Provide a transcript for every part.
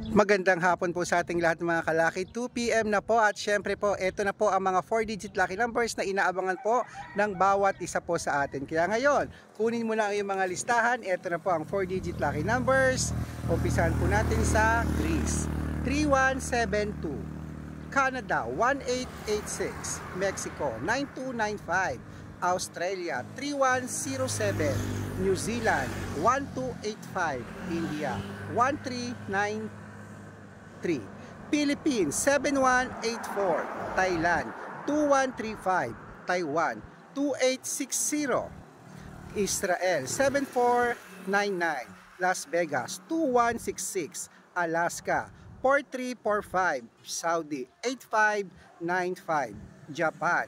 Magandang hapon po sa ating lahat mga kalaki. 2 PM na po at syempre po ito na po ang mga 4-digit lucky numbers na inaabangan po ng bawat isa po sa atin. Kaya ngayon, kunin mo na ang iyong mga listahan. Ito na po ang 4-digit lucky numbers. Umpisahan po natin sa Greece, 3172, Canada, 1886, Mexico, 9295, Australia, 3107, New Zealand, 1285, India, 1393, Philippines 7184, Thailand 2135, Taiwan 2860, Israel 7499, Las Vegas 2166, Alaska 4345, Saudi 8595, Japan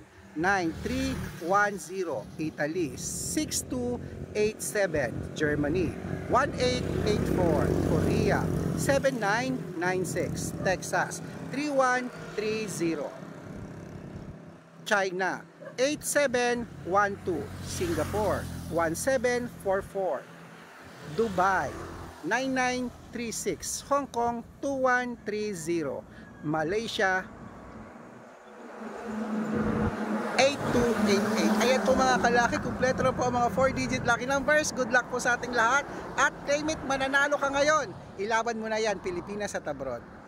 9310, Italy 6287, Germany 1884, Korea 7996, Texas 3130, China 8712, Singapore 1744, Dubai 9936, Hong Kong 2130, Malaysia 8288. Ayan po mga kalaki, kumpleto na po ang mga 4-digit lucky numbers. Good luck po sa ating lahat. At claim it, mananalo ka ngayon. Ilaban mo na yan, Pilipinas at abroad.